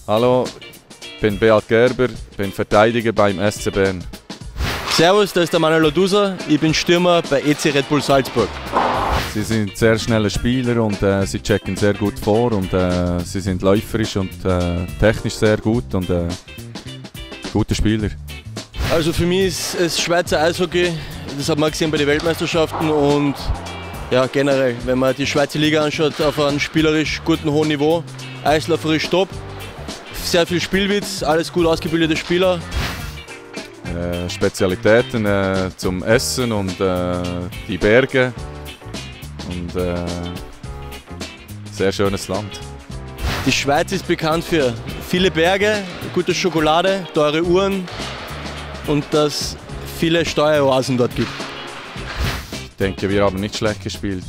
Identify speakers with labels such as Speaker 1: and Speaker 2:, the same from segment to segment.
Speaker 1: Hallo, ich bin Beat Gerber, bin Verteidiger beim SC Bern.
Speaker 2: Servus, da ist der Manuel Lodusa, ich bin Stürmer bei EC Red Bull Salzburg.
Speaker 1: Sie sind sehr schnelle Spieler und sie checken sehr gut vor und sie sind läuferisch und technisch sehr gut und gute Spieler.
Speaker 2: Also für mich ist es Schweizer Eishockey, das hat man gesehen bei den Weltmeisterschaften und ja, generell, wenn man die Schweizer Liga anschaut, auf einem spielerisch guten hohen Niveau, eislauferisch top, sehr viel Spielwitz, alles gut ausgebildete Spieler.
Speaker 1: Spezialitäten zum Essen und die Berge und sehr schönes Land.
Speaker 2: Die Schweiz ist bekannt für viele Berge, gute Schokolade, teure Uhren und dass es viele Steueroasen dort gibt.
Speaker 1: Ich denke, wir haben nicht schlecht gespielt.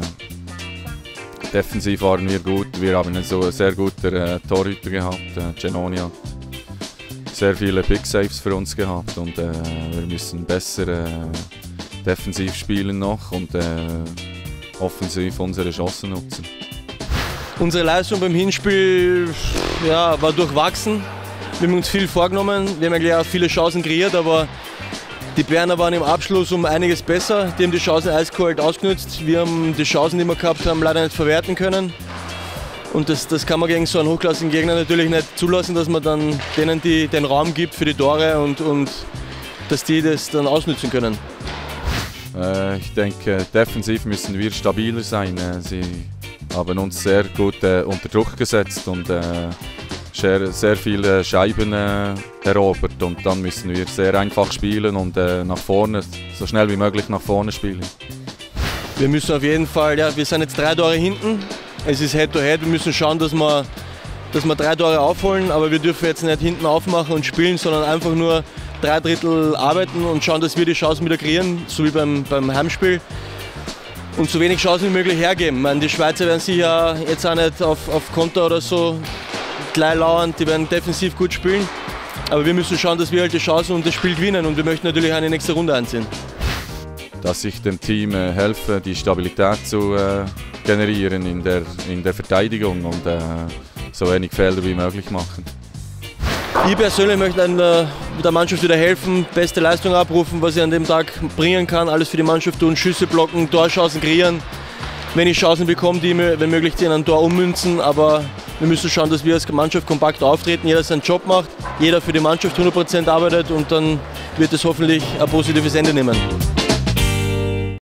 Speaker 1: Defensiv waren wir gut. Wir haben einen sehr guten Torhüter gehabt, Genoni hat sehr viele Big Saves für uns gehabt und wir müssen besser defensiv spielen noch und offensiv unsere Chancen nutzen.
Speaker 2: Unsere Leistung beim Hinspiel war durchwachsen. Wir haben uns viel vorgenommen, wir haben eigentlich auch viele Chancen kreiert, aber die Berner waren im Abschluss um einiges besser. Die haben die Chancen eiskalt ausgenutzt. Wir haben die Chancen, die wir gehabt haben, leider nicht verwerten können. Und das kann man gegen so einen hochklassigen Gegner natürlich nicht zulassen, dass man dann denen den Raum gibt für die Tore und dass die das dann ausnutzen können.
Speaker 1: Ich denke, defensiv müssen wir stabiler sein. Sie haben uns sehr gut unter Druck gesetzt und sehr viele Scheiben erobert. Und dann müssen wir sehr einfach spielen und nach vorne, so schnell wie möglich nach vorne spielen.
Speaker 2: Wir müssen auf jeden Fall, wir sind jetzt 3 Tore hinten. Es ist Head-to-Head, wir müssen schauen, dass wir 3 Tore aufholen, aber wir dürfen jetzt nicht hinten aufmachen und spielen, sondern einfach nur 3 Drittel arbeiten und schauen, dass wir die Chancen wieder kreieren, so wie beim Heimspiel. Und so wenig Chancen wie möglich hergeben. Ich meine, die Schweizer werden sich ja jetzt auch nicht auf Konter oder so gleich lauern, die werden defensiv gut spielen. Aber wir müssen schauen, dass wir halt die Chancen und das Spiel gewinnen und wir möchten natürlich eine nächste Runde anziehen.
Speaker 1: Dass ich dem Team helfe, die Stabilität zu generieren in der Verteidigung und so wenig Fehler wie möglich machen.
Speaker 2: Ich persönlich möchte der Mannschaft wieder helfen, beste Leistung abrufen, was ich an dem Tag bringen kann, alles für die Mannschaft tun, Schüsse blocken, Torchancen kreieren. Wenn ich Chancen bekomme, die wenn möglich in ein Tor ummünzen, aber wir müssen schauen, dass wir als Mannschaft kompakt auftreten, jeder seinen Job macht, jeder für die Mannschaft 100% arbeitet und dann wird es hoffentlich ein positives Ende nehmen.